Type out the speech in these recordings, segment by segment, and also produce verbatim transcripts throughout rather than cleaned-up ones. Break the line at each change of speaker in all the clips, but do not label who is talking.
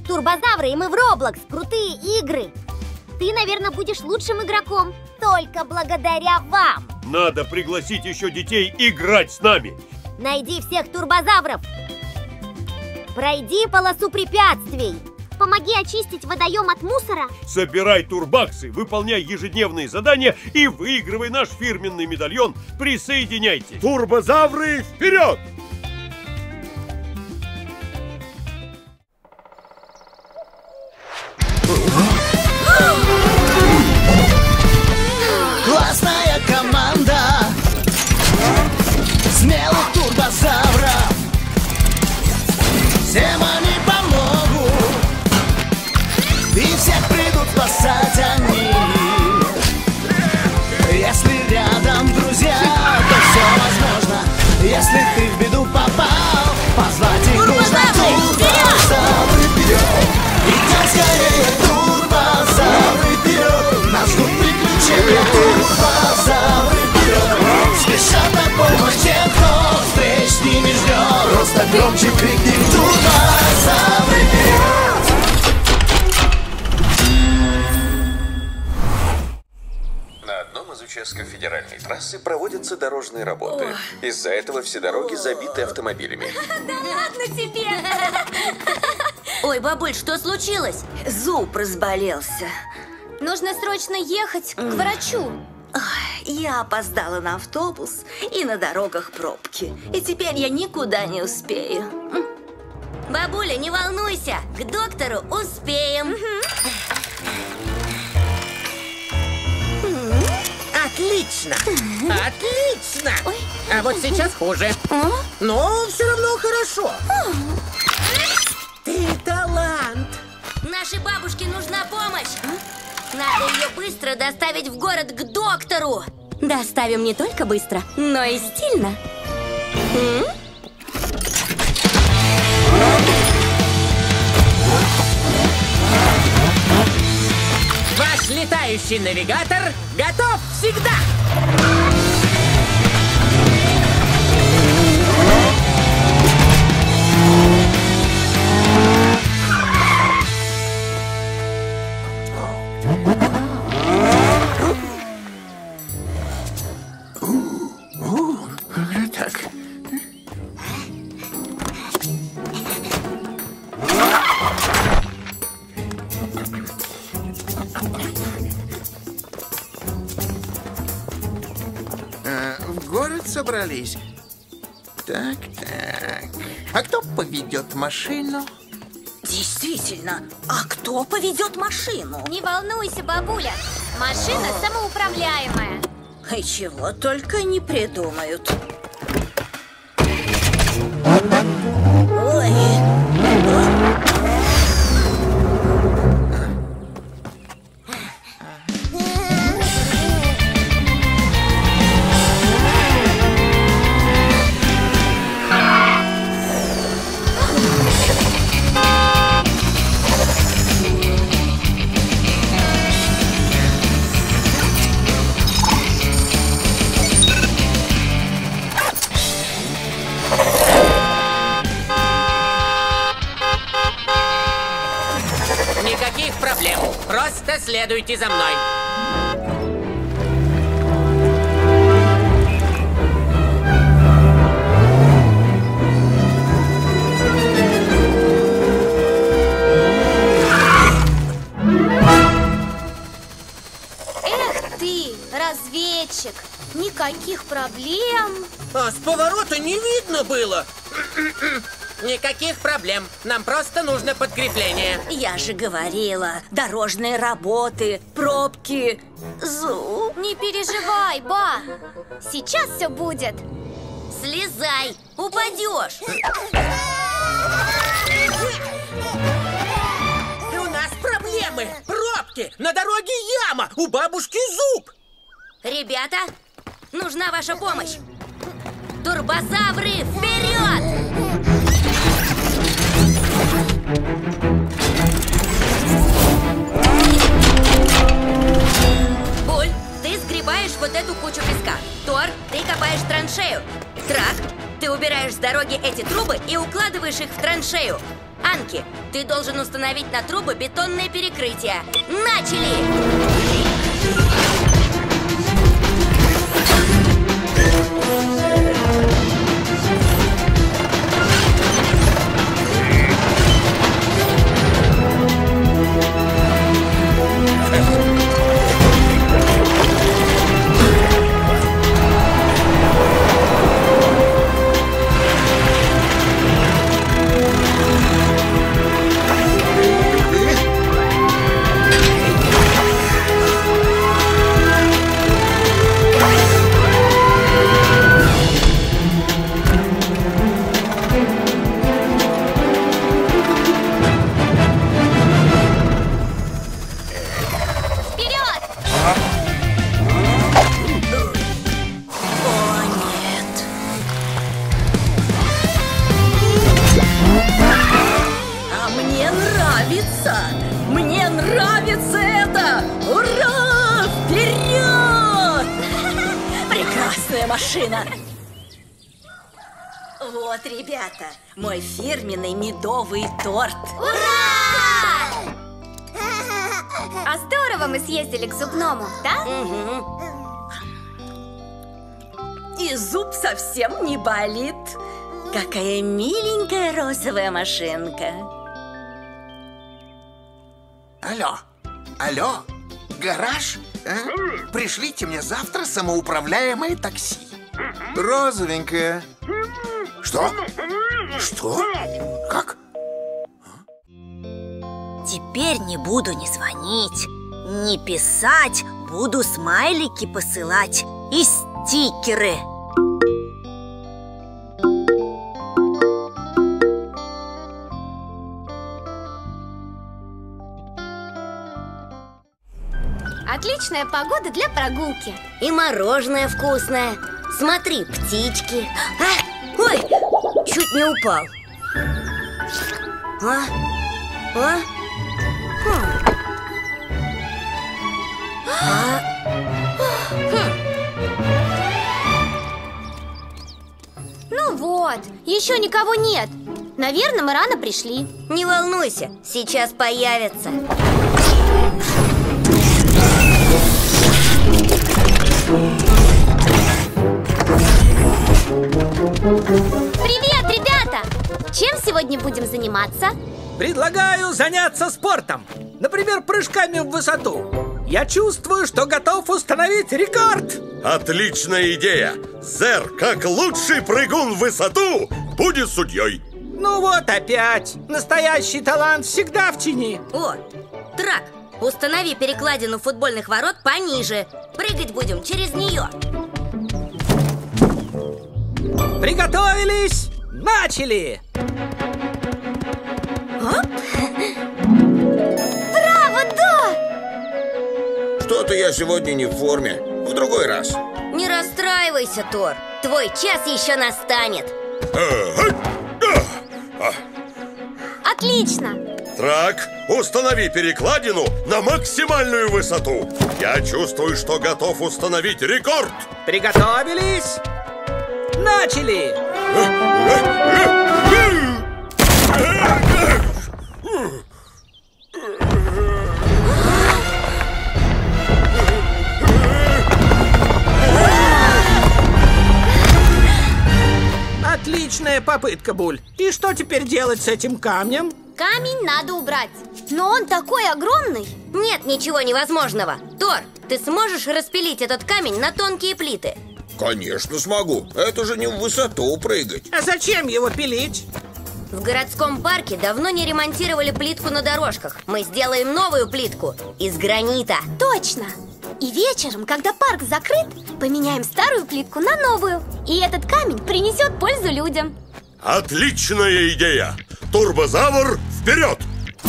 Турбозавры, и мы в Roblox. Крутые игры. Ты, наверное, будешь лучшим игроком. Только благодаря вам.
Надо пригласить еще детей играть с нами.
Найди всех турбозавров. Пройди полосу препятствий. Помоги очистить водоем от мусора.
Собирай турбаксы, выполняй ежедневные задания и выигрывай наш фирменный медальон. Присоединяйтесь.
Турбозавры, вперед!
Классная команда смелых турбозавров. Всем они помогут, и всех придут спасать они. Если рядом друзья, то все возможно. Если ты в беду попал, позвать их нужно. Турбозавры вперед! Идем скорее, турбозавры вперед! Нас ждут приключения. Турбозавры вперед! Спешат на помощь тем, кто встреч с ними ждет. Просто громче крикни: турбозавры вперед!
На одном из участков федеральной трассы проводятся дорожные работы. Из-за этого все дороги забиты автомобилями.
Да ладно тебе!
Ой, бабуль, что случилось? Зуб разболелся.
Нужно срочно ехать к врачу.
Ой, я опоздала на автобус, и на дорогах пробки. И теперь я никуда не успею.
Бабуля, не волнуйся, к доктору успеем.
Отлично! Отлично! А вот сейчас хуже. Но все равно хорошо. Ты талант!
Нашей бабушке нужна помощь. Надо ее быстро доставить в город к доктору.
Доставим не только быстро, но и стильно.
Ваш летающий навигатор готов всегда!
Так.
В город собрались. Так, так. А кто поведет машину?
Действительно, а кто поведет машину?
Не волнуйся, бабуля. Машина самоуправляемая.
И чего только не придумают. Ой.
Никаких проблем. Просто следуйте за мной.
Эх ты, разведчик. Никаких проблем.
А с поворота не видно было. Никаких проблем. Нам просто нужно подкрепление.
Я же говорила, дорожные работы, пробки, зуб.
Не переживай, ба. Сейчас все будет. Слезай, упадешь.
У нас проблемы. Пробки. На дороге яма. У бабушки зуб.
Ребята, нужна ваша помощь. Турбозавры, вперед! Буль, ты сгребаешь вот эту кучу песка. Тор, ты копаешь траншею. Трак, ты убираешь с дороги эти трубы и укладываешь их в траншею. А
танки. Ты должен установить на трубы бетонное перекрытие. Начали! Мне нравится это! Ура! Вперед! Прекрасная машина! Вот, ребята, мой фирменный медовый торт.
Ура! А здорово мы съездили к зубному, да?
Угу. И зуб совсем не болит. Какая миленькая розовая машинка.
Алло, алло, гараж? А? Пришлите мне завтра самоуправляемое такси. Розовенькое. Что? Что? Как?
Теперь не буду ни звонить, ни писать, буду смайлики посылать и стикеры.
Отличная погода для прогулки.
И мороженое вкусное. Смотри, птички. А, ой, чуть не упал. А? А? Хм. А? Хм.
Ну вот, еще никого нет. Наверное, мы рано пришли.
Не волнуйся, сейчас появятся.
Привет, ребята! Чем сегодня будем заниматься?
Предлагаю заняться спортом. Например, прыжками в высоту. Я чувствую, что готов установить рекорд.
Отличная идея! Зер, как лучший прыгун в высоту, будет судьей.
Ну вот опять. Настоящий талант всегда в тени.
О, Трак, установи перекладину футбольных ворот пониже. Прыгать будем через нее.
Приготовились! Начали!
Оп.
Браво, да!
Что-то я сегодня не в форме. В другой раз.
Не расстраивайся, Тор. Твой час еще настанет.
Отлично!
Трак, установи перекладину на максимальную высоту. Я чувствую, что готов установить рекорд.
Приготовились! Начали! Отличная попытка, Буль. И что теперь делать с этим камнем?
Камень надо убрать. Но он такой огромный.
Нет ничего невозможного. Тор, ты сможешь распилить этот камень на тонкие плиты?
Конечно смогу. Это же не в высоту прыгать.
А зачем его пилить?
В городском парке давно не ремонтировали плитку на дорожках. Мы сделаем новую плитку из гранита.
Точно! И вечером, когда парк закрыт, поменяем старую плитку на новую. И этот камень принесет пользу людям.
Отличная идея! Турбозавр, вперед!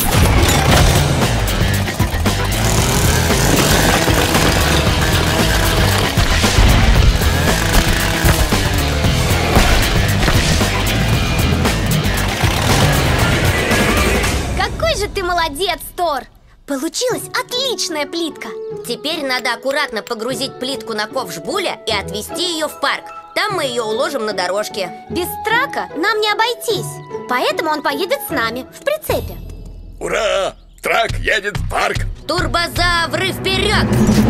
Какой же ты молодец, Тор! Получилась отличная плитка.
Теперь надо аккуратно погрузить плитку на ковш Буля и отвезти ее в парк.
Там мы ее уложим на дорожке.
Без трака нам не обойтись. Поэтому он поедет с нами в прицепе.
Ура! Трак едет в парк.
Турбозавры вперед!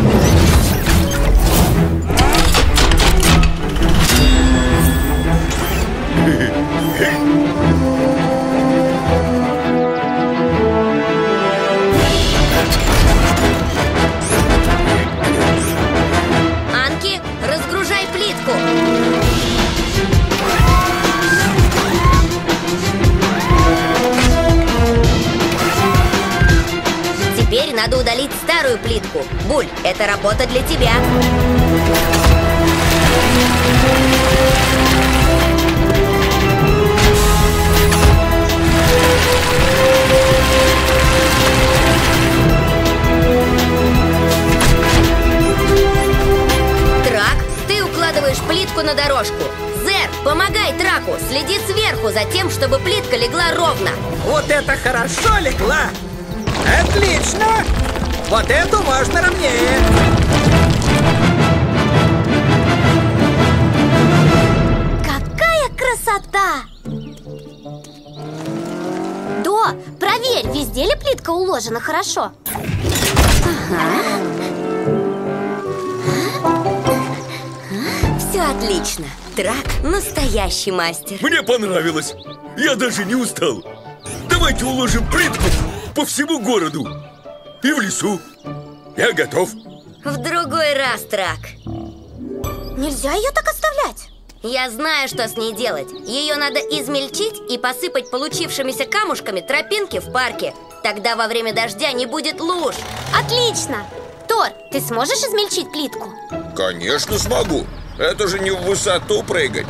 Анки, разгружай плитку. Теперь надо удалить старую плитку. Буль, это работа для тебя. Трак, ты укладываешь плитку на дорожку. Зер, помогай Траку, следи сверху за тем, чтобы плитка легла ровно.
Вот это хорошо легла! Отлично! Вот эту можно ровнее.
Какая красота! До, проверь, везде ли плитка уложена хорошо.
Ага. Все отлично. Трак настоящий мастер.
Мне понравилось. Я даже не устал. Давайте уложим плитку по всему городу и в лесу. Я готов.
В другой раз, Трак.
Нельзя ее так оставлять.
Я знаю, что с ней делать. Ее надо измельчить и посыпать получившимися камушками тропинки в парке. Тогда во время дождя не будет луж.
Отлично! Тор, ты сможешь измельчить плитку?
Конечно смогу. Это же не в высоту прыгать.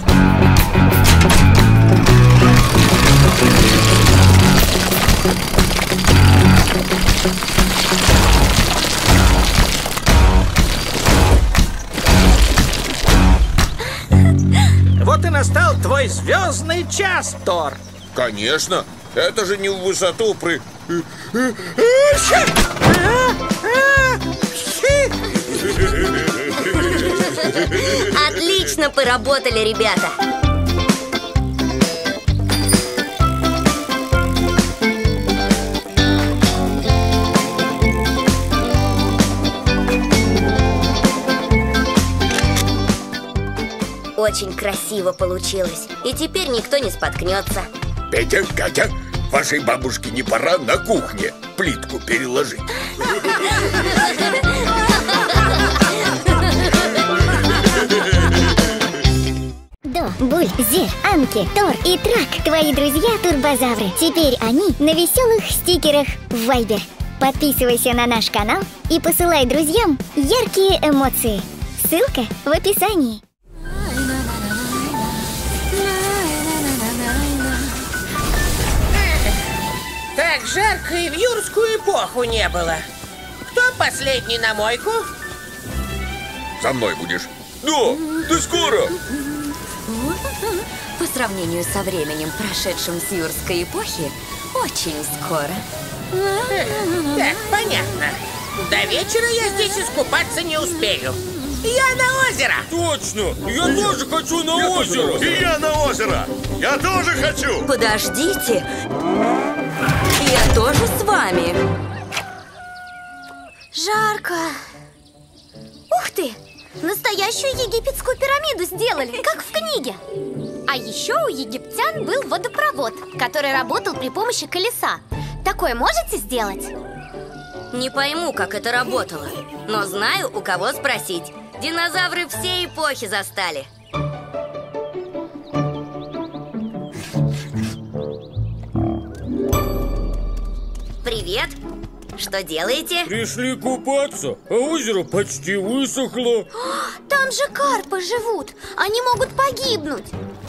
Вот и настал твой звездный час, Тор.
Конечно. Это же не в высоту пры...
Отлично поработали, ребята. Очень красиво получилось. И теперь никто не споткнется.
Петя, Катя, вашей бабушке не пора на кухне плитку переложить?
До, Буль, Зер, Анки, Тор и Трак – твои друзья-турбозавры. Теперь они на веселых стикерах в Вайбер. Подписывайся на наш канал и посылай друзьям яркие эмоции. Ссылка в описании.
Так жарко и в юрскую эпоху не было. Кто последний на мойку?
За мной будешь. Да, ты скоро.
По сравнению со временем, прошедшим с юрской эпохи, очень скоро.
Так, понятно. До вечера я здесь искупаться не успею. Я на озеро!
Точно! Я тоже хочу на
я
озеро!
Тоже. И я на озеро! Я тоже хочу!
Подождите! Я тоже с вами.
Жарко. Ух ты! Настоящую египетскую пирамиду сделали, как в книге. А еще у египтян был водопровод, который работал при помощи колеса. Такое можете сделать?
Не пойму, как это работало, но знаю, у кого спросить. Динозавры все эпохи застали. Привет! Что делаете?
Пришли купаться, а озеро почти высохло.
Там же карпы живут, они могут погибнуть.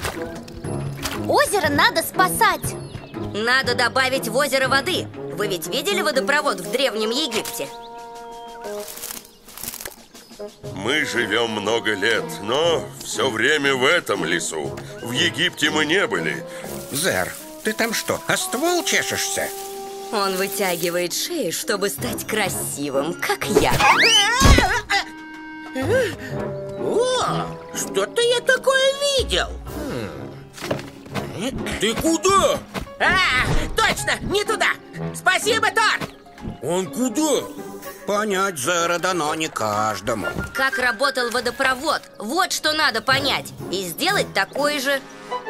Озеро надо спасать.
Надо добавить в озеро воды. Вы ведь видели водопровод в Древнем Египте?
Мы живем много лет, но все время в этом лесу. В Египте мы не были.
Зер, ты там что, о ствол чешешься?
Он вытягивает шею, чтобы стать красивым, как я.
О, что-то я такое видел.
Ты куда?
А, точно, не туда. Спасибо, Тор.
Он куда?
Понять Зера дано не каждому.
Как работал водопровод, вот что надо понять. И сделать такой же.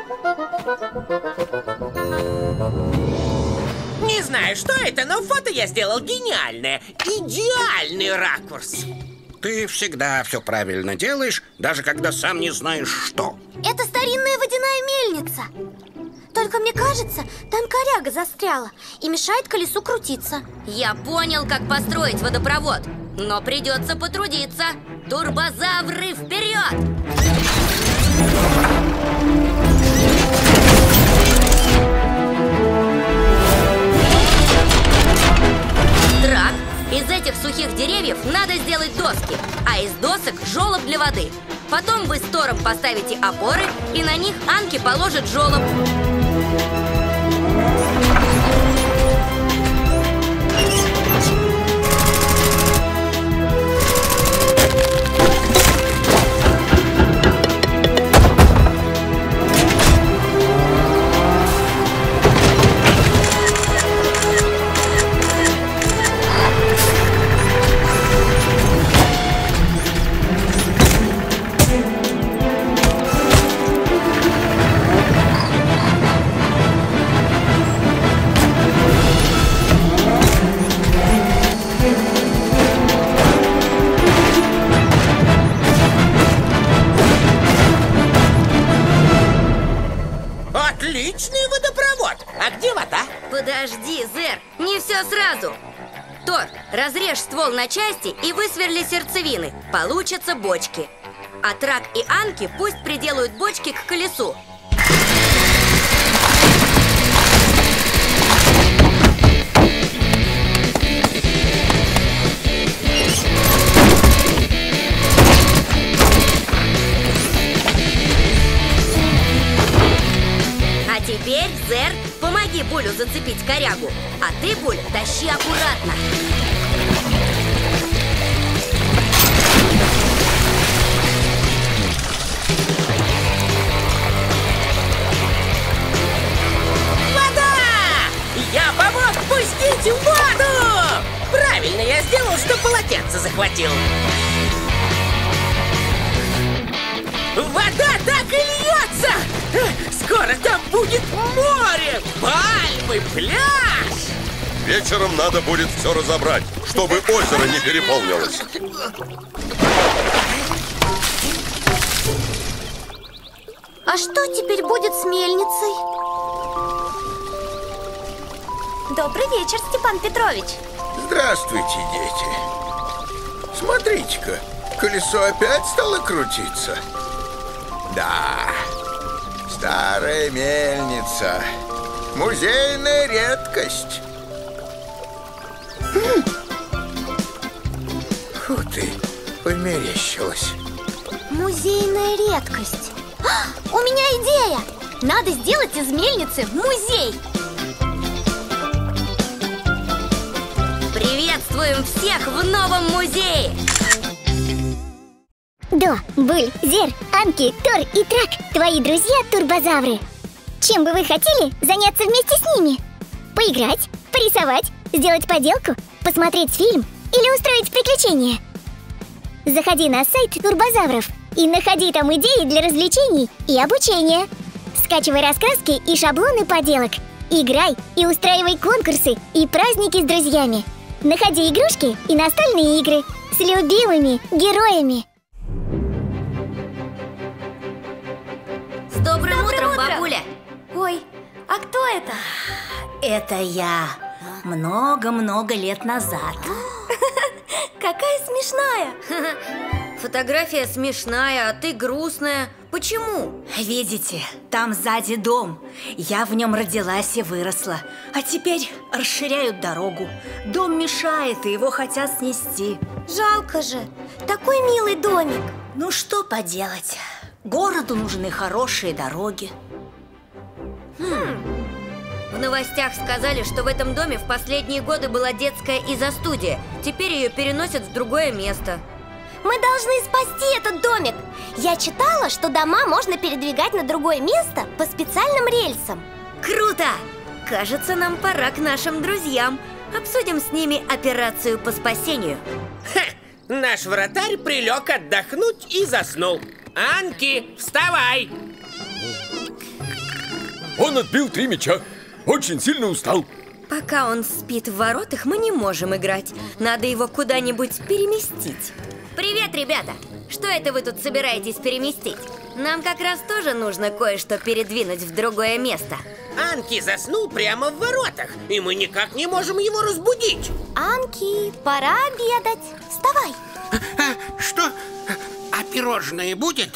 Не знаю, что это, но фото я сделал гениальное. Идеальный ракурс.
Ты всегда все правильно делаешь, даже когда сам не знаешь, что.
Это старинная водяная мельница. Только мне кажется, там коряга застряла и мешает колесу крутиться.
Я понял, как построить водопровод, но придется потрудиться. Турбозавры, вперед! Трак, из этих сухих деревьев надо сделать доски, а из досок желоб для воды. Потом вы с Тором поставите опоры, и на них Анки положит желоб.
Отличный водопровод! А где вода?
Подожди, Зер, не все сразу. Тор, разрежь ствол на части и высверли сердцевины. Получатся бочки. А Трак и Анки пусть приделают бочки к колесу. А теперь, Зер, помоги Булю зацепить корягу. А ты, Буль, тащи аккуратно.
Вода! Я помог пустить воду! Правильно я сделал, что полотенце захватил. Вода так и льется! Скоро там будет море, пальмы, пляж!
Вечером надо будет все разобрать, чтобы озеро не переполнилось.
А что теперь будет с мельницей? Добрый вечер, Степан Петрович.
Здравствуйте, дети. Смотрите-ка, колесо опять стало крутиться. Да, старая мельница. Музейная редкость. Фу ты, померещилась.
Музейная редкость. А, у меня идея! Надо сделать из мельницы музей.
Приветствуем всех в новом музее!
До, Буль, Зер, Анки, Тор и Трак – твои друзья-турбозавры. Чем бы вы хотели заняться вместе с ними? Поиграть, порисовать, сделать поделку, посмотреть фильм или устроить приключения? Заходи на сайт турбозавров и находи там идеи для развлечений и обучения. Скачивай раскраски и шаблоны поделок. Играй и устраивай конкурсы и праздники с друзьями. Находи игрушки и настольные игры с любимыми героями.
С добрым, добрым утром, утром, бабуля!
Ой, а кто это?
Это я. Много-много лет назад.
Какая смешная!
Фотография смешная, а ты грустная. Почему?
Видите, там сзади дом. Я в нем родилась и выросла. А теперь расширяют дорогу. Дом мешает, и его хотят снести.
Жалко же, такой милый домик.
Ну что поделать? Городу нужны хорошие дороги.
Хм. В новостях сказали, что в этом доме в последние годы была детская изо-студия. Теперь ее переносят в другое место.
Мы должны спасти этот домик. Я читала, что дома можно передвигать на другое место по специальным рельсам.
Круто! Кажется, нам пора к нашим друзьям. Обсудим с ними операцию по спасению.
Ха! Наш вратарь прилег отдохнуть и заснул. Анки, вставай!
Он отбил три мяча. Очень сильно устал.
Пока он спит в воротах, мы не можем играть. Надо его куда-нибудь переместить. Привет, ребята! Что это вы тут собираетесь переместить? Нам как раз тоже нужно кое-что передвинуть в другое место.
Анки заснул прямо в воротах, и мы никак не можем его разбудить.
Анки, пора обедать. Вставай.
А, что? А пирожное будет?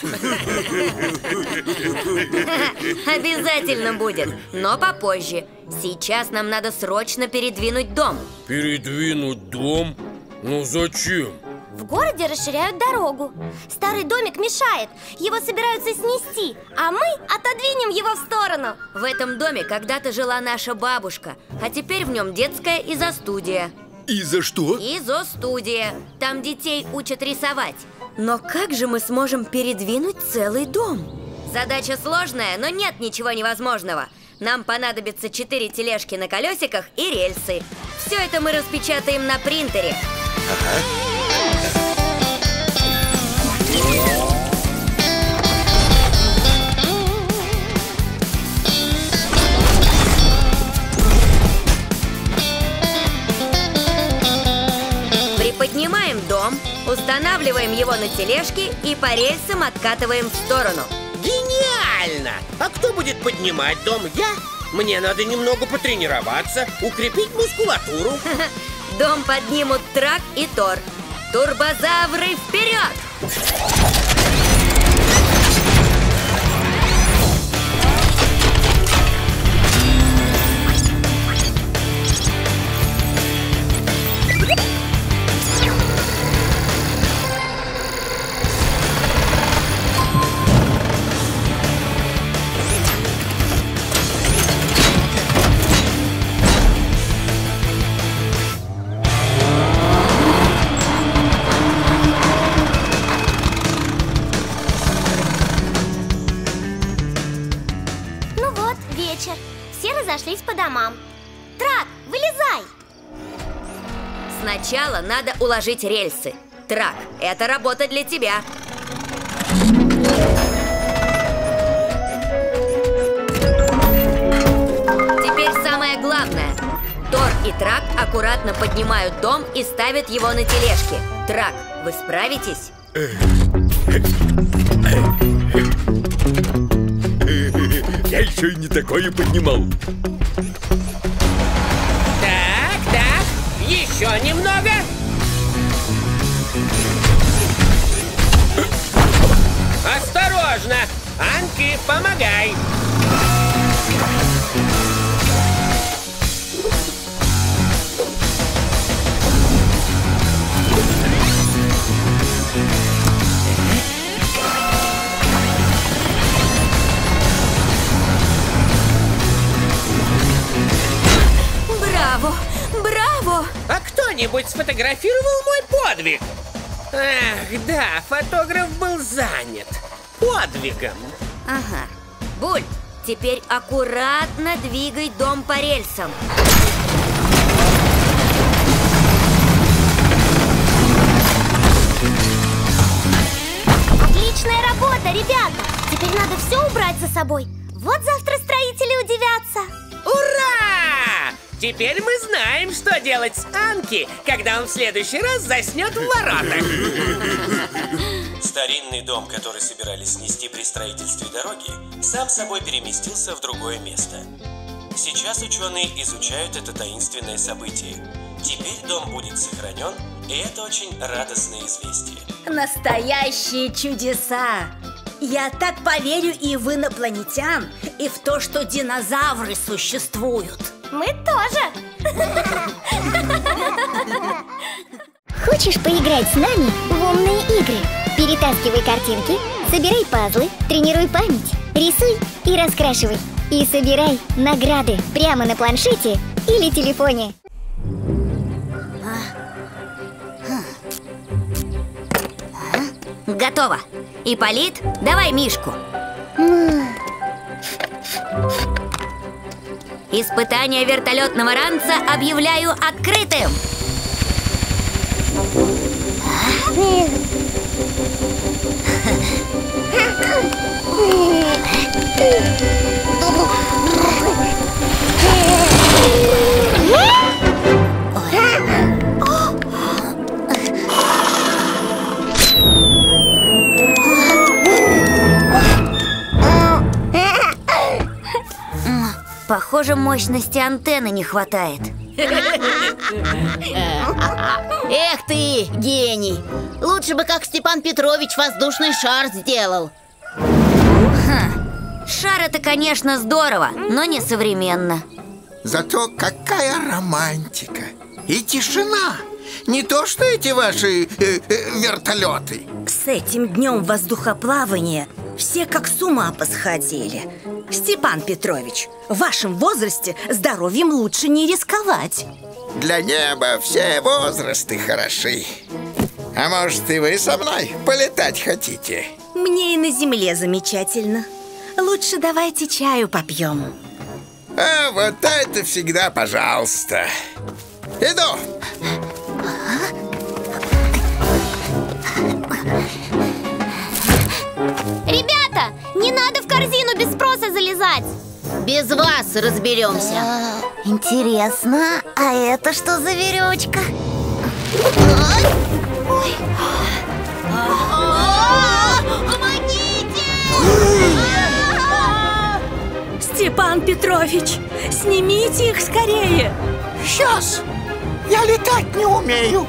Обязательно будет, но попозже. Сейчас нам надо срочно передвинуть дом.
Передвинуть дом? Ну зачем?
В городе расширяют дорогу. Старый домик мешает. Его собираются снести, а мы отодвинем его в сторону.
В этом доме когда-то жила наша бабушка, а теперь в нем детская изо-студия.
И за что?
Изо-студия. Там детей учат рисовать. Но как же мы сможем передвинуть целый дом? Задача сложная, но нет ничего невозможного. Нам понадобится четыре тележки на колесиках и рельсы. Все это мы распечатаем на принтере.
Ага.
Приподнимаем дом, устанавливаем его на тележки и по рельсам откатываем в сторону.
Гениально! А кто будет поднимать дом? Я? Мне надо немного потренироваться, укрепить мускулатуру.
Дом поднимут Трак и Тор. Турбозавры вперед!
Все разошлись по домам. Трак, вылезай!
Сначала надо уложить рельсы. Трак, это работа для тебя. Теперь самое главное. Тор и Трак аккуратно поднимают дом и ставят его на тележки. Трак, вы справитесь?
Я еще и не такое поднимал.
Так, так, еще немного. Осторожно! Анки, помогай!
Браво! Браво!
А кто-нибудь сфотографировал мой подвиг? Ах, да, фотограф был занят подвигом.
Ага. Буль, теперь аккуратно двигай дом по рельсам.
Отличная работа, ребята! Теперь надо все убрать за собой. Вот завтра строители удивятся.
Ура! Теперь мы знаем, что делать с Анки, когда он в следующий раз заснет в воротах.
Старинный дом, который собирались снести при строительстве дороги, сам собой переместился в другое место. Сейчас ученые изучают это таинственное событие. Теперь дом будет сохранен, и это очень радостное известие.
Настоящие чудеса! Я так поверю и в инопланетян, и в то, что динозавры существуют.
Мы тоже!
Хочешь поиграть с нами в умные игры? Перетаскивай картинки, собирай пазлы, тренируй память, рисуй и раскрашивай. И собирай награды прямо на планшете или телефоне.
Готово. Ипполит, давай Мишку. Испытание вертолетного ранца объявляю открытым. Похоже, мощности антенны не хватает.
Эх ты, гений! Лучше бы, как Степан Петрович, воздушный шар сделал.
Шар это, конечно, здорово, но не современно.
Зато какая романтика и тишина. Не то, что эти ваши э, э, вертолеты.
С этим днем воздухоплавания все как с ума посходили. Степан Петрович, в вашем возрасте здоровьем лучше не рисковать.
Для неба все возрасты хороши. А может, и вы со мной полетать хотите?
Мне и на земле замечательно. Лучше давайте чаю попьем.
А вот это всегда пожалуйста. Иду.
Ребята, не надо в корзину без спроса залезать.
Без вас разберемся.
Интересно, а это что за веревочка?
Ой.
Степан Петрович, снимите их скорее.
Сейчас. Я летать не умею.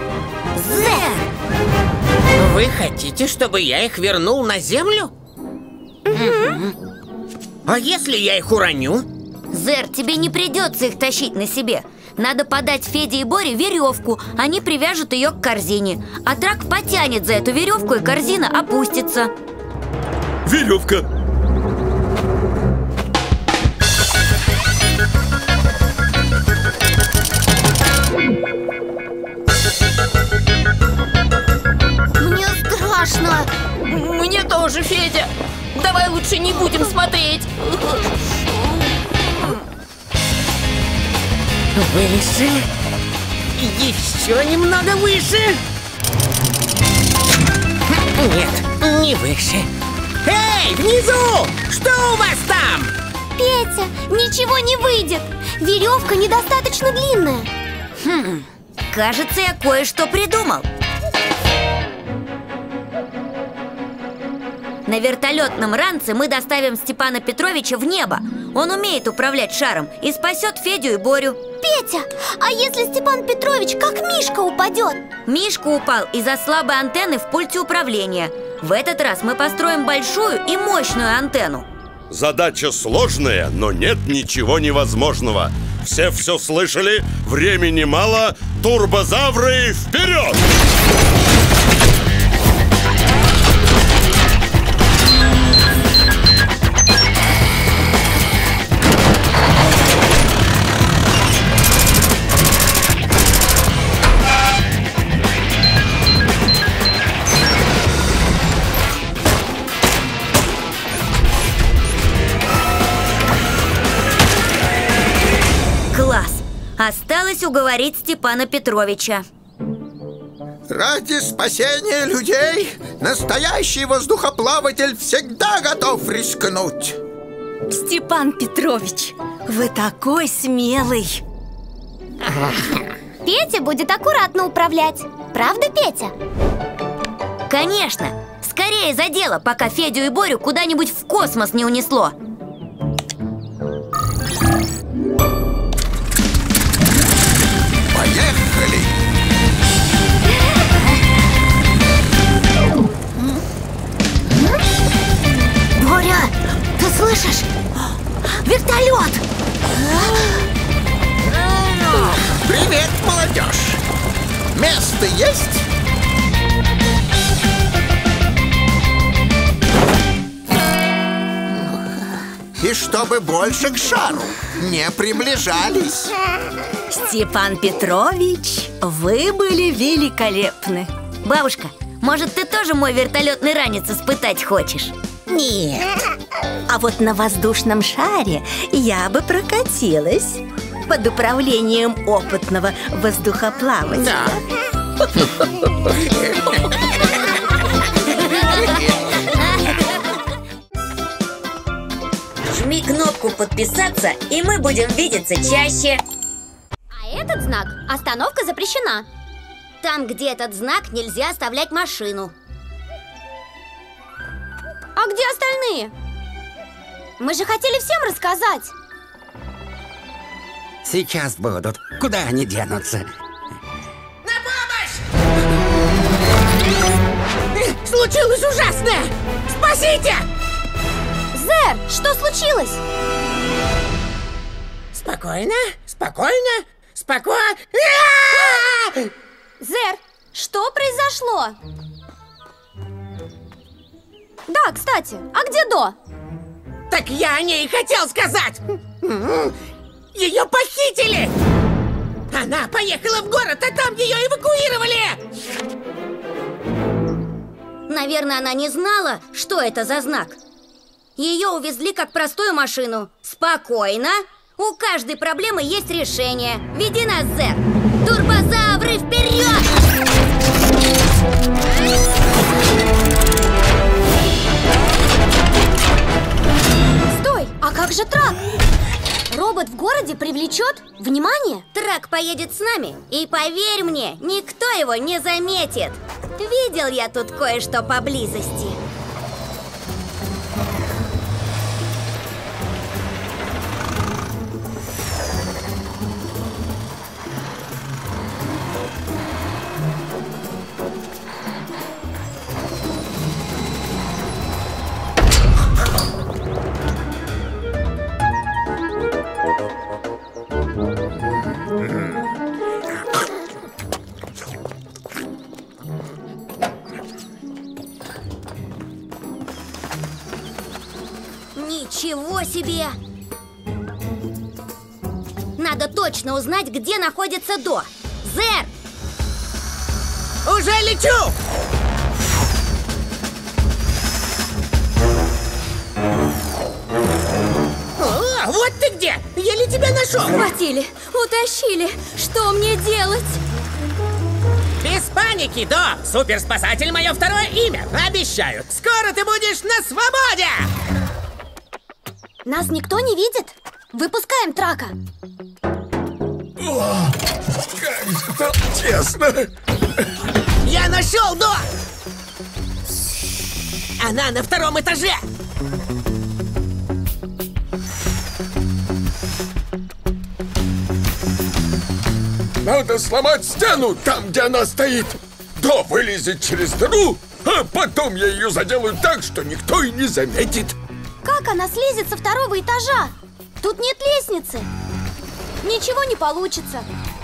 Зер! Вы хотите, чтобы я их вернул на землю?
Угу.
А если я их уроню?
Зер, тебе не придется их тащить на себе. Надо подать Феде и Боре веревку. Они привяжут ее к корзине. А Трак потянет за эту веревку, и корзина опустится.
Веревка.
Мне страшно.
Мне тоже, Федя. Давай лучше не будем смотреть.
Выше. Еще немного выше. Нет, не выше. Эй, внизу! Что у вас там?
Петя, ничего не выйдет. Веревка недостаточно длинная.
Хм, кажется, я кое-что придумал. На вертолетном ранце мы доставим Степана Петровича в небо. Он умеет управлять шаром и спасет Федю и Борю.
Петя, а если Степан Петрович как Мишка упадет?
Мишка упал из-за слабой антенны в пульте управления. В этот раз мы построим большую и мощную антенну.
Задача сложная, но нет ничего невозможного. Все все слышали? Времени мало. Турбозавры, вперед!
Класс! Осталось уговорить Степана Петровича.
Ради спасения людей настоящий воздухоплаватель всегда готов рискнуть.
Степан Петрович, вы такой смелый.
Петя будет аккуратно управлять. Правда, Петя?
Конечно! Скорее за дело, пока Федю и Борю куда-нибудь в космос не унесло.
Поехали!
Боря, ты слышишь? Вертолет!
Привет, молодежь! Место есть? И чтобы больше к шару не приближались.
Степан Петрович, вы были великолепны.
Бабушка, может, ты тоже мой вертолетный ранец испытать хочешь?
Нет. А вот на воздушном шаре я бы прокатилась под управлением опытного воздухоплавателя.
Жми кнопку подписаться, и мы будем видеться чаще.
А этот знак «Остановка запрещена».
Там, где этот знак, нельзя оставлять машину.
А где остальные? Мы же хотели всем рассказать.
Сейчас будут. Куда они денутся?
На помощь! Случилось ужасное! Спасите!
Зер, что случилось?
Спокойно, спокойно, спокойно.
Зер, что произошло? Да, кстати, а где До?
Так я о ней хотел сказать. Ее похитили! Она поехала в город, а там ее эвакуировали!
Наверное, она не знала, что это за знак. Ее увезли как простую машину. Спокойно. У каждой проблемы есть решение. Веди нас, Зер. Турбозавры, вперед!
Стой, а как же Трак? Робот в городе привлечет внимание?
Трак поедет с нами, и поверь мне, никто его не заметит. Видел я тут кое-что поблизости. Ничего себе! Надо точно узнать, где находится До. Зер!
Уже лечу! О, вот ты где! Еле тебя нашел!
Схватили, утащили. Что мне делать?
Без паники, До! Суперспасатель — мое второе имя. Обещаю, скоро ты будешь на свободе!
Нас никто не видит? Выпускаем Трака.
О, как же там тесно!
Я нашел До! Она на втором этаже!
Надо сломать стену там, где она стоит. До вылезет через дыру, а потом я ее заделаю так, что никто и не заметит.
Как она слезет со второго этажа? Тут нет лестницы. Ничего не получится.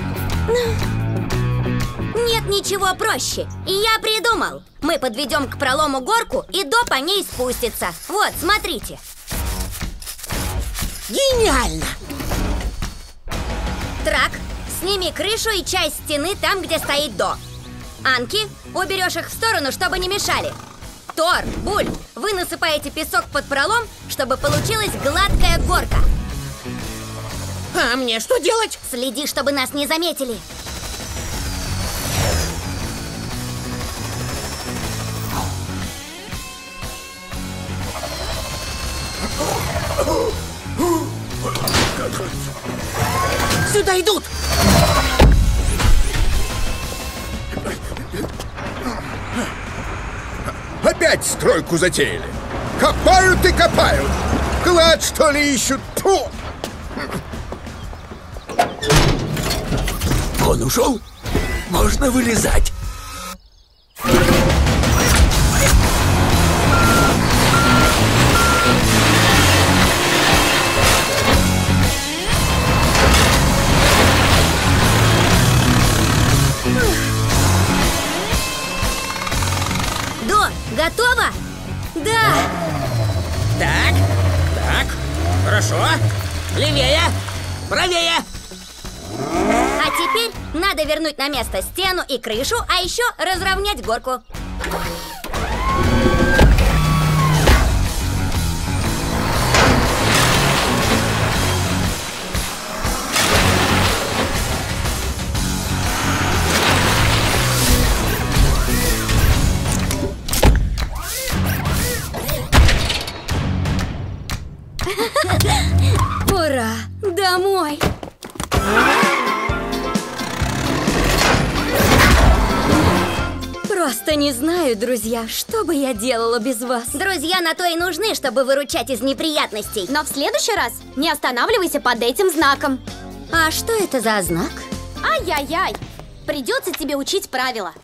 Нет ничего проще. И я придумал. Мы подведем к пролому горку, и До по ней спустится. Вот, смотрите.
Гениально!
Трак, сними крышу и часть стены там, где стоит До. Анки, уберешь их в сторону, чтобы не мешали. Тор, Буль, вы насыпаете песок под пролом, чтобы получилась гладкая горка.
А мне что делать?
Следи, чтобы нас не заметили.
Сюда идут!
Опять стройку затеяли. Копают и копают. Клад, что ли, ищут? Фу! Он ушел? Можно вылезать.
До, готово? Да.
Так, так, хорошо. Левее, правее.
А теперь надо вернуть на место стену и крышу, а еще разровнять горку. Ура! Домой! Просто не знаю, друзья, что бы я делала без вас.
Друзья на то и нужны, чтобы выручать из неприятностей. Но в следующий раз не останавливайся под этим знаком.
А что это за знак?
Ай-яй-яй! Придется тебе учить правила.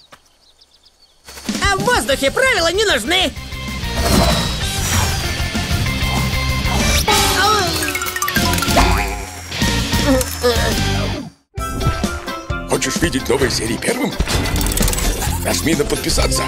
А в воздухе правила не нужны!
Хочешь видеть новые серии первым? Нажми на подписаться.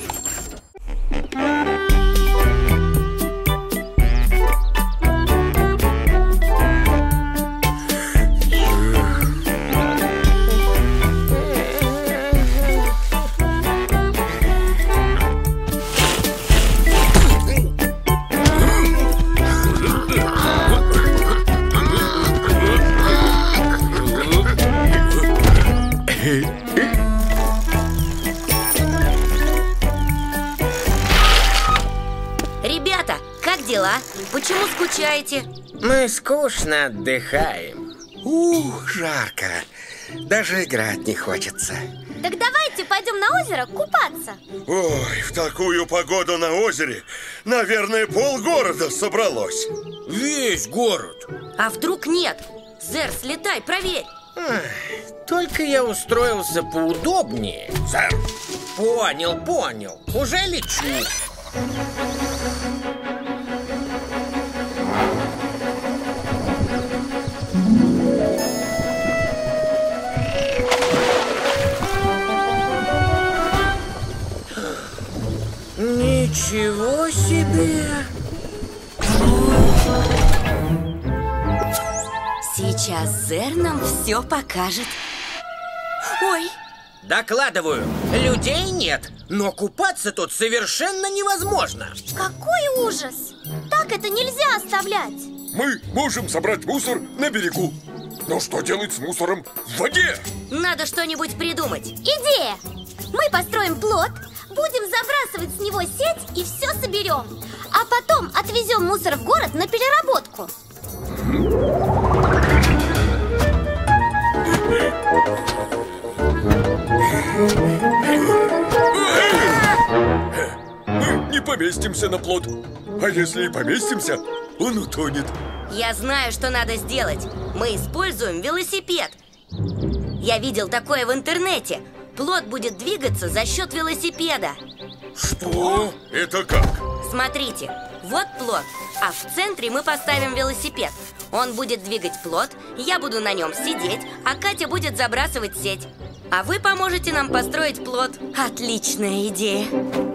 Ребята, как дела? Почему скучаете?
Мы скучно отдыхаем.
Ух, жарко. Даже играть не хочется.
Так давайте пойдем на озеро купаться.
Ой, в такую погоду на озере, наверное, полгорода собралось.
Весь город.
А вдруг нет? Зер, слетай, проверь.
Только я устроился поудобнее.
Зер!
Понял, понял. Уже лечу. Ничего себе!
Сейчас Зер нам все покажет. Ой!
Докладываю, людей нет, но купаться тут совершенно невозможно.
Какой ужас! Так это нельзя оставлять.
Мы можем собрать мусор на берегу. Но что делать с мусором в воде?
Надо что-нибудь придумать.
Идея! Мы построим плот, будем забрасывать с него сеть и все соберем. А потом отвезем мусор в город на переработку.
Мы не поместимся на плот. А если и поместимся, он утонет.
Я знаю, что надо сделать. Мы используем велосипед. Я видел такое в интернете. Плот будет двигаться за счет велосипеда.
Что? Это как?
Смотрите, вот плот, а в центре мы поставим велосипед. Он будет двигать плот, я буду на нем сидеть, а Катя будет забрасывать сеть. А вы поможете нам построить плот. Отличная идея.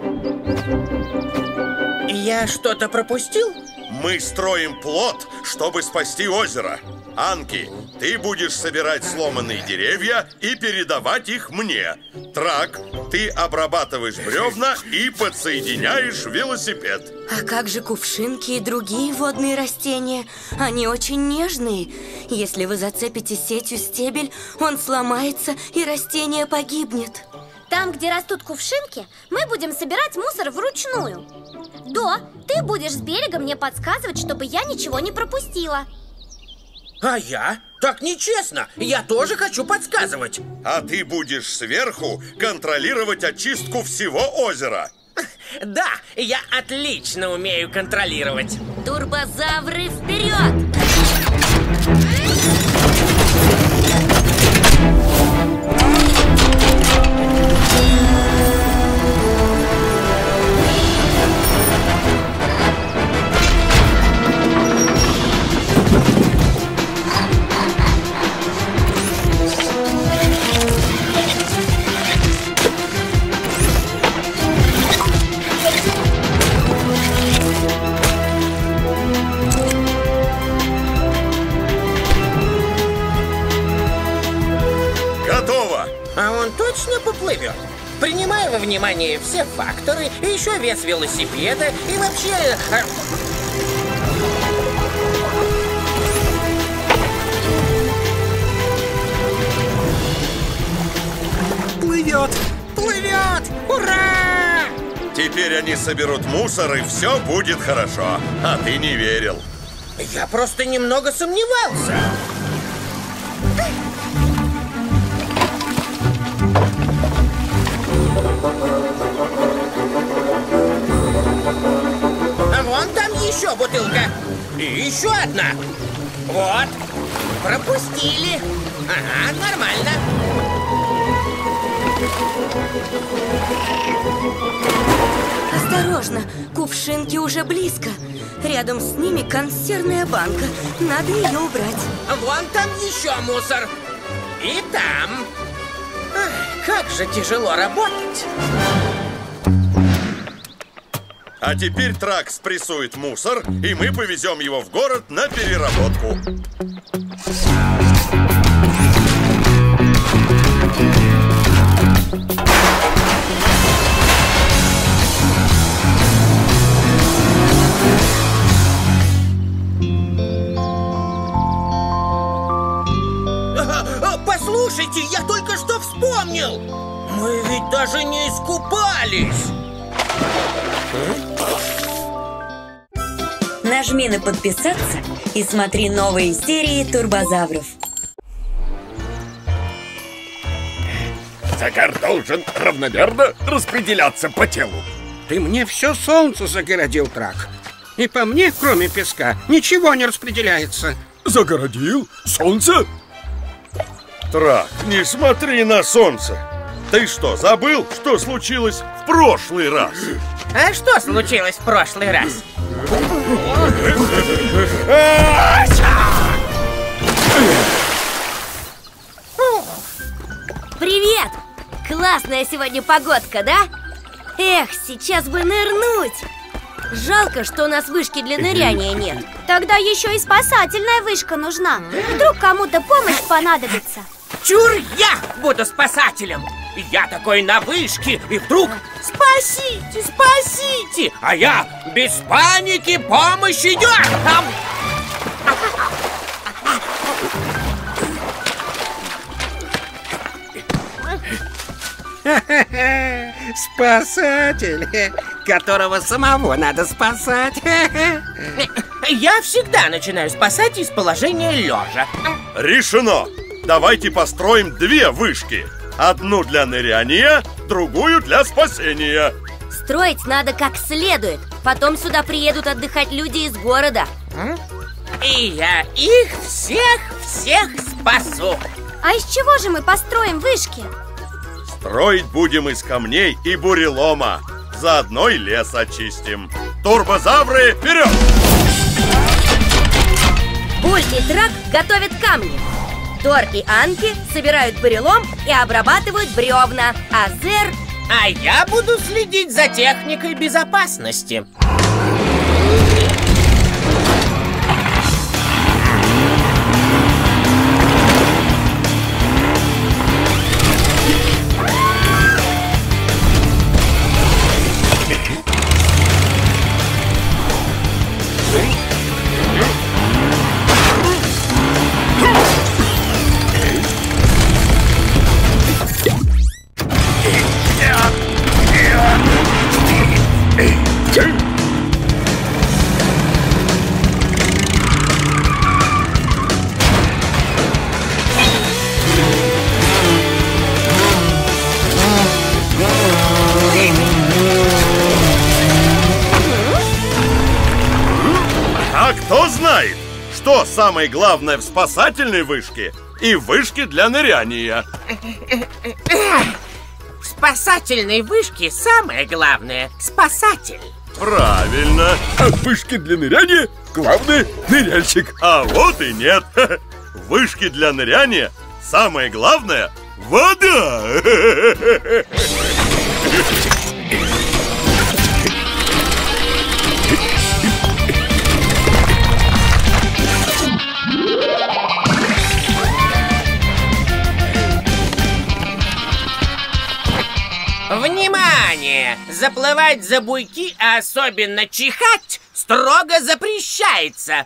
Я что-то пропустил?
Мы строим плот, чтобы спасти озеро. Анки, ты будешь собирать сломанные деревья и передавать их мне. Трак, ты обрабатываешь бревна и подсоединяешь велосипед.
А как же кувшинки и другие водные растения? Они очень нежные. Если вы зацепите сетью стебель, он сломается и растение погибнет.
Там, где растут кувшинки, мы будем собирать мусор вручную. До, ты будешь с берега мне подсказывать, чтобы я ничего не пропустила.
А я? Так нечестно. Я тоже хочу подсказывать.
А ты будешь сверху контролировать очистку всего озера.
Да, я отлично умею контролировать.
Турбозавры вперед!
А он точно поплывет? принимая во внимание все факторы, и еще вес велосипеда, и вообще... э,
Плывет! Плывет! Ура!
Теперь они соберут мусор, и все будет хорошо. А ты не верил.
Я просто немного сомневался. А вон там еще бутылка. И еще одна. Вот. Пропустили. Ага, нормально.
Осторожно, кувшинки уже близко. Рядом с ними консервная банка. Надо ее убрать.
Вон там еще мусор. И там. Ах, как же тяжело работать.
А теперь трак спрессует мусор, и мы повезем его в город на переработку.
Послушайте, я только что вспомнил. Мы ведь даже не искупались.
Нажми на подписаться и смотри новые серии Турбозавров.
Загар должен равномерно распределяться по телу.
Ты мне все солнце загородил, Трак. И по мне, кроме песка, ничего не распределяется.
Загородил? Солнце?
Трак, не смотри на солнце. Ты что, забыл, что случилось в прошлый раз?
А что случилось в прошлый раз?
Привет! Классная сегодня погодка, да? Эх, сейчас бы нырнуть. Жалко, что у нас вышки для ныряния нет.
Тогда еще и спасательная вышка нужна. Вдруг кому-то помощь понадобится.
Чур, я буду спасателем. Я такой на вышке, и вдруг спасите, спасите. А я без паники, помощь идет. Ам.
Спасатель, которого самого надо спасать.
Я всегда начинаю спасать из положения лежа.
Решено! Давайте построим две вышки. Одну для ныряния, другую для спасения.
Строить надо как следует. Потом сюда приедут отдыхать люди из города.
И я их всех, всех спасу.
А из чего же мы построим вышки?
Строить будем из камней и бурелома. Заодно и лес очистим. Турбозавры, вперед!
Буль и Трак готовят камни. Тор и Анки собирают бурелом и обрабатывают бревна. А Зер...
А я буду следить за техникой безопасности.
А кто знает, что самое главное в спасательной вышке и вышке для ныряния?
В спасательной вышке самое главное – спасатель.
Правильно.
А в вышке для ныряния главный ныряльщик.
А вот и нет. В вышке для ныряния самое главное – вода.
Внимание! Заплывать за буйки, а особенно чихать, строго запрещается.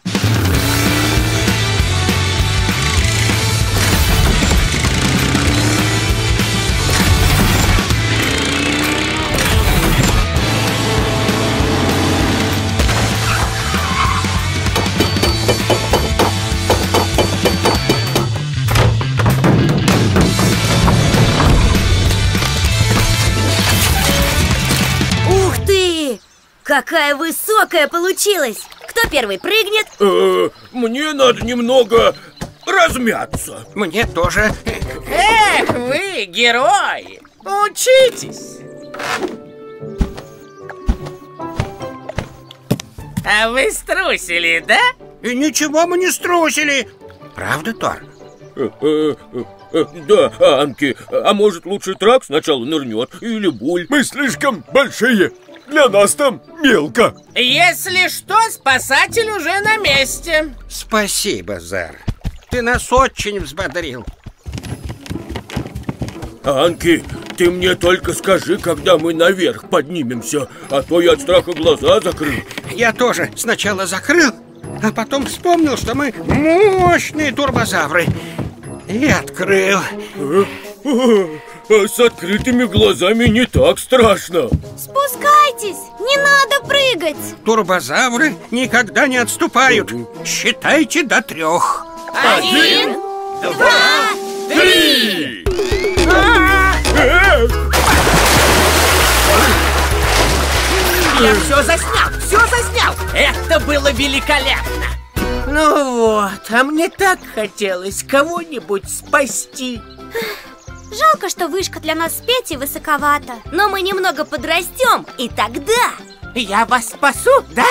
Какая высокая получилась! Кто первый прыгнет?
Э, мне надо немного размяться.
Мне тоже.
Эх, вы, герои! Учитесь! А вы струсили, да?
И ничего мы не струсили. Правда, Тор?
Э, э, э, да, Анки, а может лучше Трак сначала нырнет, или Буль?
Мы слишком большие. Для нас там мелко.
Если что, спасатель уже на месте.
Спасибо, Зер. Ты нас очень взбодрил.
Анки, ты мне только скажи, когда мы наверх поднимемся, а то я от страха глаза закрыл.
Я тоже сначала закрыл, а потом вспомнил, что мы мощные турбозавры. И открыл.
А с открытыми глазами не так страшно.
Спускайтесь, не надо прыгать.
Турбозавры никогда не отступают. Считайте до трех.
Один, два, три. Я все заснял, все заснял. Это было великолепно. Ну вот, а мне так хотелось кого-нибудь спасти.
Жалко, что вышка для нас с Петей высоковата. Но мы немного подрастем, и тогда...
Я вас спасу, да?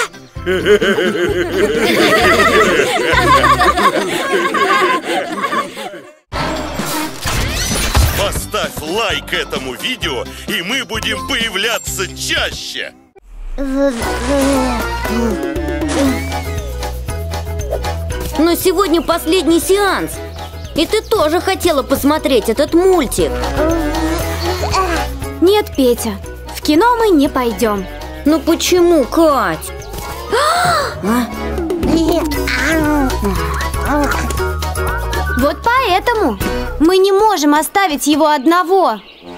Поставь лайк этому видео, и мы будем появляться чаще.
Но сегодня последний сеанс. И ты тоже хотела посмотреть этот мультик.
Нет, Петя, в кино мы не пойдем.
Ну почему, Кать?
А? Вот поэтому мы не можем оставить его одного.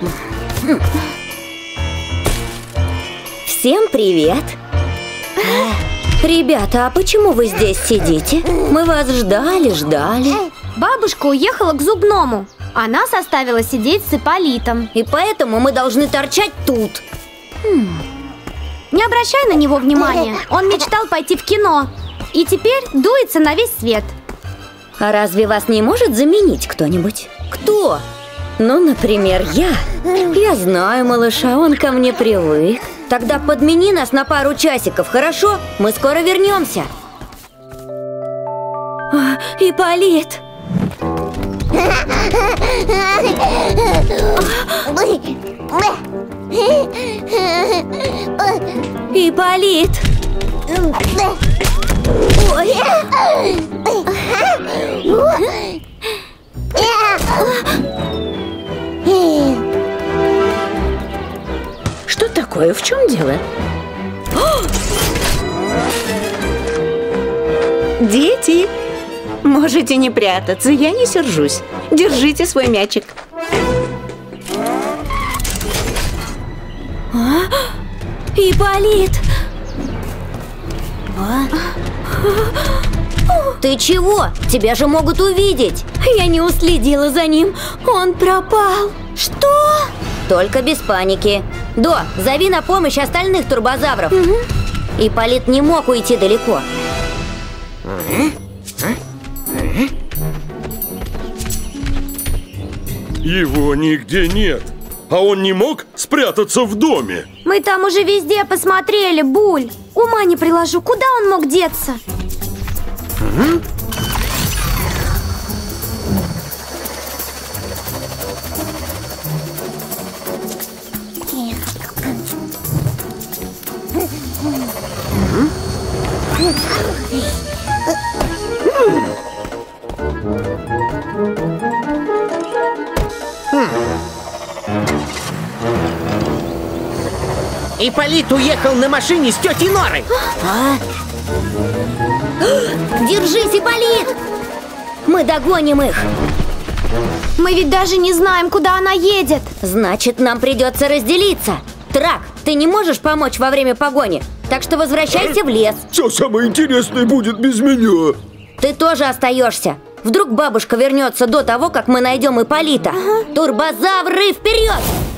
Всем привет. Ребята, а почему вы здесь сидите? Мы вас ждали, ждали.
Бабушка уехала к зубному. Она составила сидеть с Ипполитом.
И поэтому мы должны торчать тут.
Хм. Не обращай на него внимания. Он мечтал пойти в кино. И теперь дуется на весь свет.
А разве вас не может заменить кто-нибудь? Кто? Ну, например, я. Я знаю малыша, он ко мне привык. Тогда подмени нас на пару часиков, хорошо? Мы скоро вернемся. А, Ипполит! Ипполит! Ой!
Что такое? В чем дело? Дети, можете не прятаться, я не сержусь. Держите свой мячик.
А? Ипполит!
А? Ты чего? Тебя же могут увидеть.
Я не уследила за ним. Он пропал. Что?
Только без паники. До, зови на помощь остальных турбозавров.
Угу.
Ипполит не мог уйти далеко.
Его нигде нет. А он не мог спрятаться в доме?
Мы там уже везде посмотрели, Буль. Ума не приложу, куда он мог деться?
Угу.
Ипполит уехал на машине с тетей Норой.
А? Держись, Ипполит! Мы догоним их. Мы ведь даже не знаем, куда она едет. Значит, нам придется разделиться. Трак, ты не можешь помочь во время погони, так что возвращайся в лес.
Все самое интересное будет без меня.
Ты тоже остаешься. Вдруг бабушка вернется до того, как мы найдем Ипполита. Ага. Турбозавры, вперед!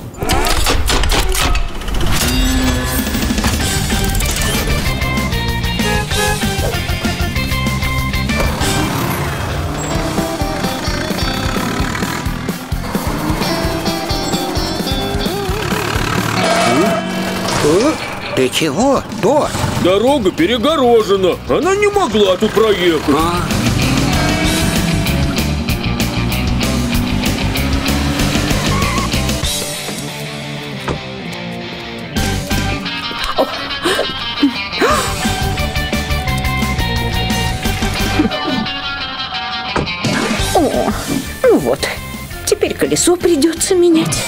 Ты чего, Тор?
Дорога перегорожена. Она не могла тут проехать. А?
О, ну вот, теперь колесо придется менять.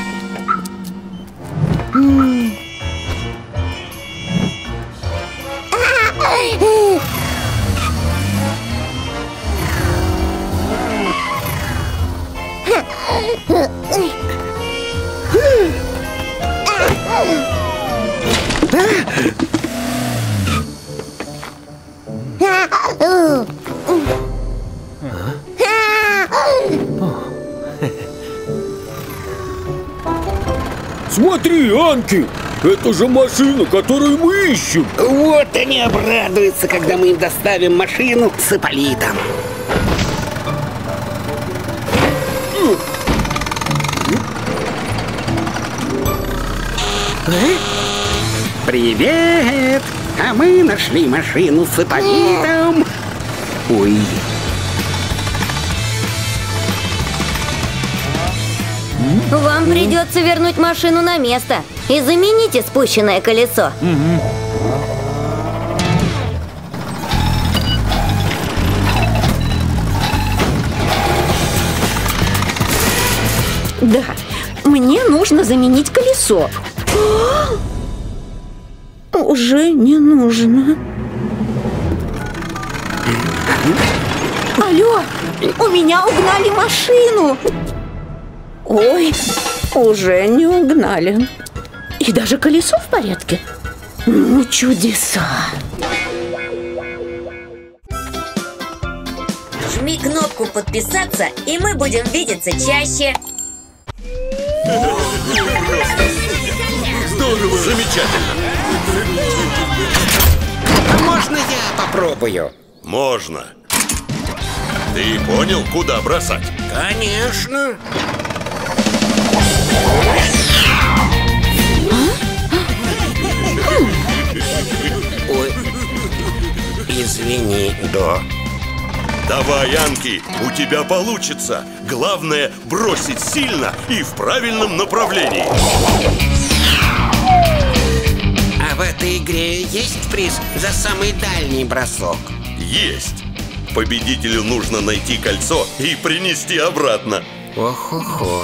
Смотри, Анки, это же машина, которую мы ищем.
Вот они обрадуются, когда мы им доставим машину с Ипполитом. Привет! А мы нашли машину с Ипполитом. Ой.
Вам придется вернуть машину на место и замените спущенное колесо.
Да, мне нужно заменить колесо. Уже не нужно. Алло, у меня угнали машину. Ой, уже не угнали. И даже колесо в порядке. Ну, чудеса.
Жми кнопку подписаться, и мы будем видеться чаще.
Здорово! Замечательно!
Можно я попробую?
Можно. Ты понял, куда бросать?
Конечно. Ой, извини, да.
Давай, Анки, у тебя получится. Главное, бросить сильно и в правильном направлении.
А в этой игре есть приз за самый дальний бросок?
Есть. Победителю нужно найти кольцо и принести обратно.
Ох-хо-хо.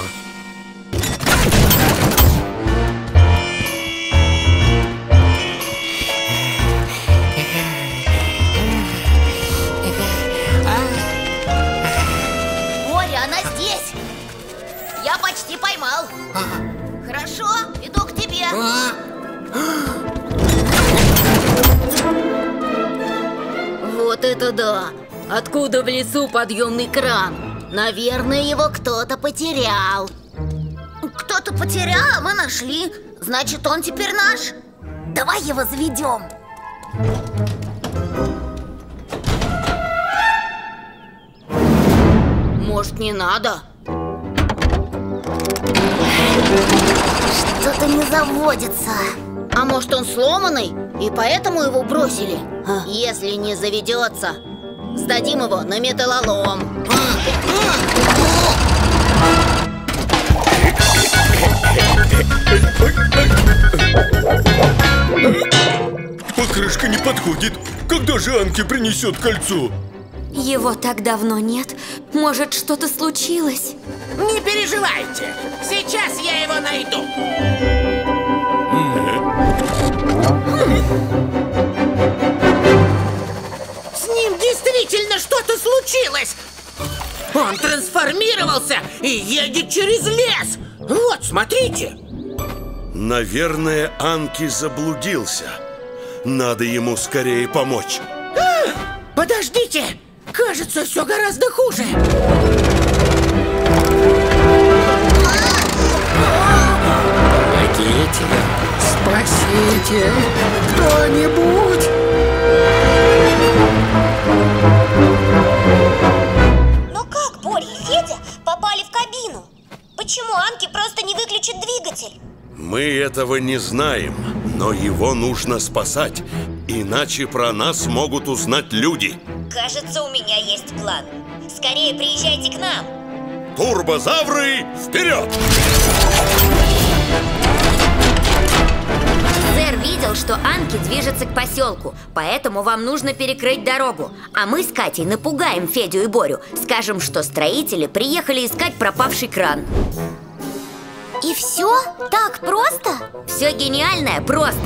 Боря, она здесь! Я почти поймал. Хорошо, иду к тебе. Вот это да! Откуда в лесу подъемный кран? Наверное, его кто-то потерял. Кто-то потерял, а мы нашли. Значит, он теперь наш. Давай его заведем. Может, не надо? Что-то не заводится. А может, он сломанный, и поэтому его бросили? А? Если не заведется, сдадим его на металлолом.
Покрышка не подходит. Когда же Анки принесет кольцо?
Его так давно нет. Может, что-то случилось?
Не переживайте. Сейчас я его найду. случилось? Он трансформировался и едет через лес. Вот, смотрите.
Наверное, Анки заблудился. Надо ему скорее помочь.
А, подождите! Кажется, все гораздо хуже.
Помогите! Спасите! Кто-нибудь!
Но как Боря и Федя попали в кабину? Почему Анки просто не выключит двигатель?
Мы этого не знаем, но его нужно спасать. Иначе про нас могут узнать люди.
Кажется, у меня есть план. Скорее приезжайте к нам.
Турбозавры, вперед!
Сэр видел, что Анки движется к поселку, поэтому вам нужно перекрыть дорогу. А мы с Катей напугаем Федю и Борю. Скажем, что строители приехали искать пропавший кран.
И все? Так просто?
Все гениальное просто.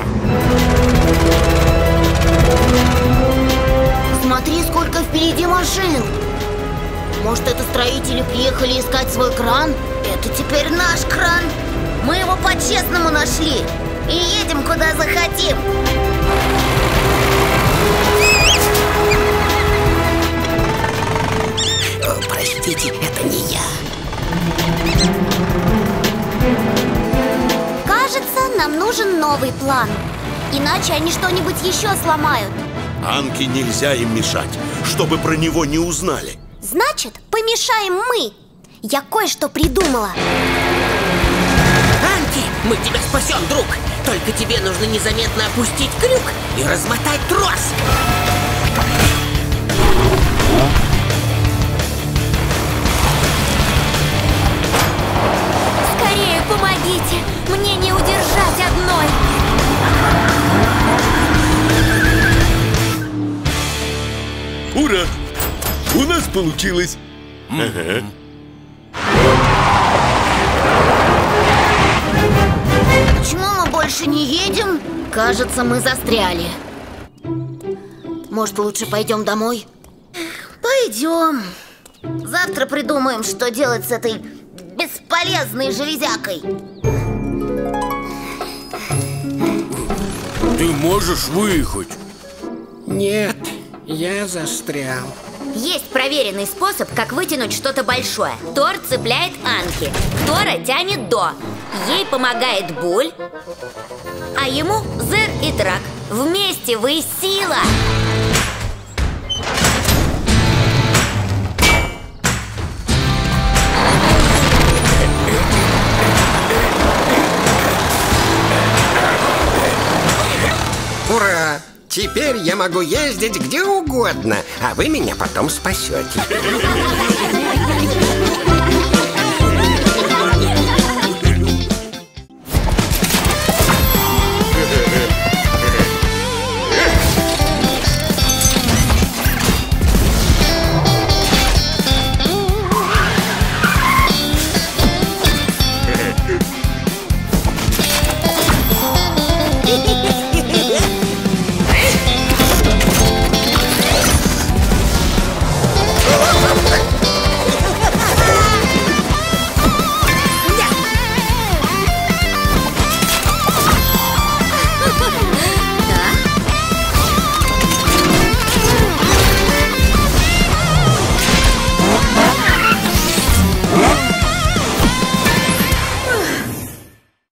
Смотри, сколько впереди машин. Может, это строители приехали искать свой кран?
Это теперь наш кран. Мы его по-честному нашли и едем куда захотим.
О, простите, это не я.
Кажется, нам нужен новый план. Иначе они что-нибудь еще сломают.
Анки нельзя им мешать, чтобы про него не узнали.
Значит, помешаем мы. Я кое-что придумала.
Анки, мы тебя спасем, друг. Только тебе нужно незаметно опустить крюк и размотать трос.
Скорее помогите. Мне не удержать одной.
Ура! У нас получилось!
Ага.
Почему мы больше не едем? Кажется, мы застряли. Может, лучше пойдем домой?
Пойдем. Завтра придумаем, что делать с этой бесполезной железякой.
Ты можешь выехать?
Нет, я застрял.
Есть проверенный способ, как вытянуть что-то большое. Тор цепляет Анки, Тора тянет До. Ей помогает Буль, а ему Зер и Трак. Вместе вы сила!
Ура! Теперь я могу ездить где угодно, а вы меня потом спасете.
Хе-хе-хе!